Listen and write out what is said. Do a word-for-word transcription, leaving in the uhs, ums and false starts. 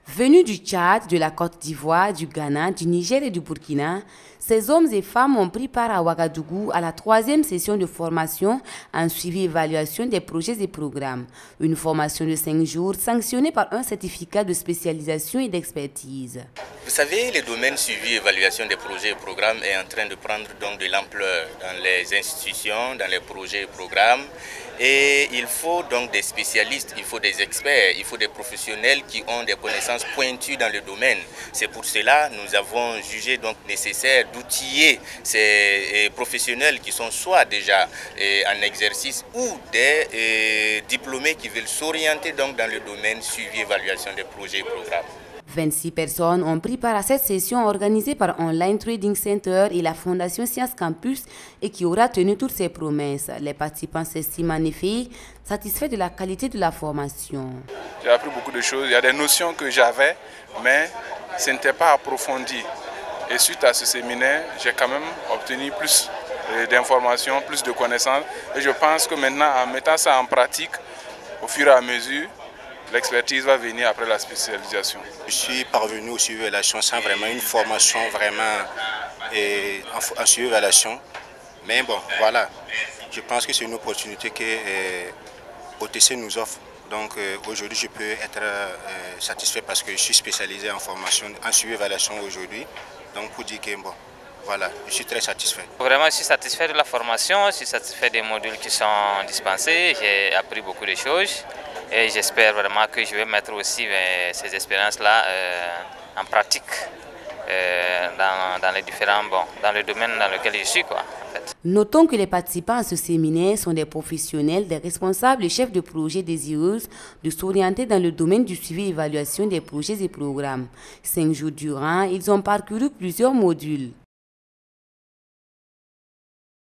Venus du Tchad, de la Côte d'Ivoire, du Ghana, du Niger et du Burkina, ces hommes et femmes ont pris part à Ouagadougou à la troisième session de formation en suivi et évaluation des projets et programmes. Une formation de cinq jours sanctionnée par un certificat de spécialisation et d'expertise. Vous savez, le domaine suivi et évaluation des projets et programmes est en train de prendre donc de l'ampleur dans les institutions, dans les projets et programmes. Et il faut donc des spécialistes, il faut des experts, il faut des professionnels qui ont des connaissances pointues dans le domaine. C'est pour cela que nous avons jugé donc nécessaire d'outiller ces professionnels qui sont soit déjà en exercice ou des diplômés qui veulent s'orienter donc dans le domaine suivi et évaluation des projets et programmes. vingt-six personnes ont pris part à cette session organisée par Online Trading Center et la Fondation Science Campus et qui aura tenu toutes ses promesses. Les participants s'estiment en effet satisfaits de la qualité de la formation. J'ai appris beaucoup de choses. Il y a des notions que j'avais, mais ce n'était pas approfondi. Et suite à ce séminaire, j'ai quand même obtenu plus d'informations, plus de connaissances. Et je pense que maintenant, en mettant ça en pratique, au fur et à mesure, l'expertise va venir après la spécialisation. Je suis parvenu au suivi évaluation sans vraiment une formation vraiment et, en, en suivi évaluation. Mais bon, voilà, je pense que c'est une opportunité que euh, O T C nous offre. Donc euh, aujourd'hui, je peux être euh, satisfait parce que je suis spécialisé en formation, en suivi évaluation aujourd'hui. Donc pour dire que bon, voilà, je suis très satisfait. Vraiment, je suis satisfait de la formation, je suis satisfait des modules qui sont dispensés, j'ai appris beaucoup de choses. Et j'espère vraiment que je vais mettre aussi euh, ces expériences-là euh, en pratique euh, dans, dans les différents, bon, dans le domaine dans lequel je suis, quoi, en fait. Notons que les participants à ce séminaire sont des professionnels, des responsables et chefs de projet désireux de s'orienter dans le domaine du suivi et évaluation des projets et programmes. Cinq jours durant, ils ont parcouru plusieurs modules.